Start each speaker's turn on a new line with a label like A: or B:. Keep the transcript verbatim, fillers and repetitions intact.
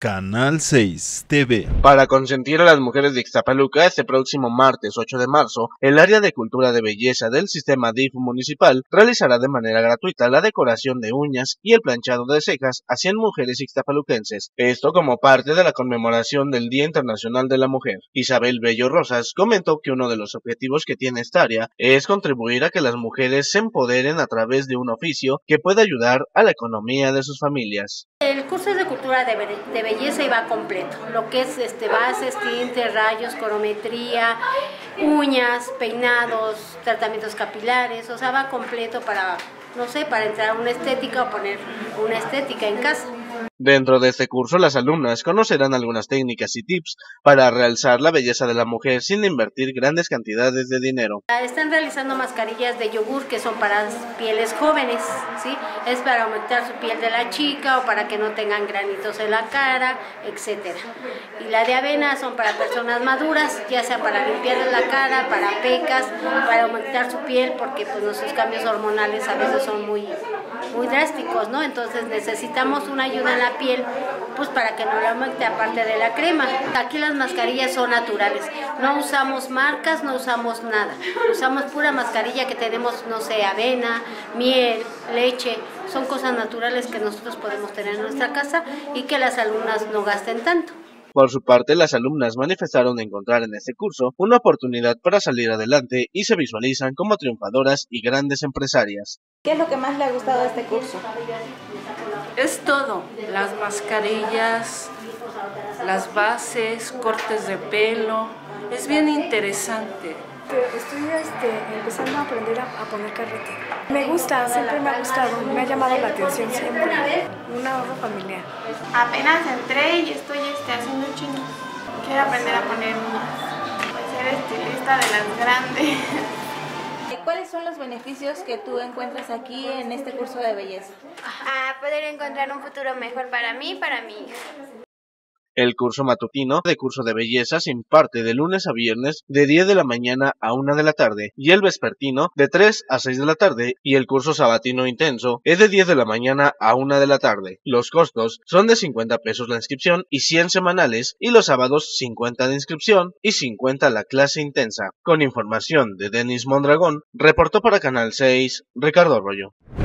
A: Canal seis T V.
B: Para consentir a las mujeres de Ixtapaluca, este próximo martes ocho de marzo, el área de cultura de belleza del sistema D I F municipal realizará de manera gratuita la decoración de uñas y el planchado de cejas a cien mujeres ixtapaluquenses, esto como parte de la conmemoración del Día Internacional de la Mujer. Isabel Bello Rosas comentó que uno de los objetivos que tiene esta área es contribuir a que las mujeres se empoderen a través de un oficio que pueda ayudar a la economía de sus familias.
C: El curso es de cultura de, be de belleza y va completo, lo que es este, bases, tintes, rayos, corometría, uñas, peinados, tratamientos capilares, o sea, va completo para, no sé, para entrar a una estética o poner una estética en casa.
B: Dentro de este curso, las alumnas conocerán algunas técnicas y tips para realzar la belleza de la mujer sin invertir grandes cantidades de dinero.
C: Están realizando mascarillas de yogur que son para pieles jóvenes, ¿sí? Es para aumentar su piel de la chica o para que no tengan granitos en la cara, etcétera. Y la de avena son para personas maduras, ya sea para limpiar la cara, para pecas, para aumentar su piel, porque pues nuestros cambios hormonales a veces son muy, muy drásticos, ¿no? Entonces necesitamos una ayuda en la piel, pues para que no le aumente aparte de la crema. Aquí las mascarillas son naturales, no usamos marcas, no usamos nada, usamos pura mascarilla que tenemos, no sé, avena, miel, leche, son cosas naturales que nosotros podemos tener en nuestra casa y que las alumnas no gasten tanto.
B: Por su parte, las alumnas manifestaron encontrar en este curso una oportunidad para salir adelante y se visualizan como triunfadoras y grandes empresarias.
D: ¿Qué es lo que más le ha gustado de este curso?
E: Es todo, las mascarillas, las bases, cortes de pelo, es bien interesante.
F: Estoy este, empezando a aprender a, a poner carrete. Me gusta, siempre me ha gustado, me ha llamado la atención siempre. Un ahorro familiar.
G: Apenas entré y estoy este, haciendo chino. Quiero aprender a poner uñas, ser estilista de las grandes.
D: ¿Cuáles son los beneficios que tú encuentras aquí en este curso de belleza?
G: A poder encontrar un futuro mejor para mí y para mi hija.
B: El curso matutino de curso de belleza se imparte de lunes a viernes de diez de la mañana a una de la tarde y el vespertino de tres a seis de la tarde y el curso sabatino intenso es de diez de la mañana a una de la tarde. Los costos son de cincuenta pesos la inscripción y cien semanales y los sábados cincuenta de inscripción y cincuenta la clase intensa. Con información de Denis Mondragón, reportó para Canal seis Ricardo Arroyo.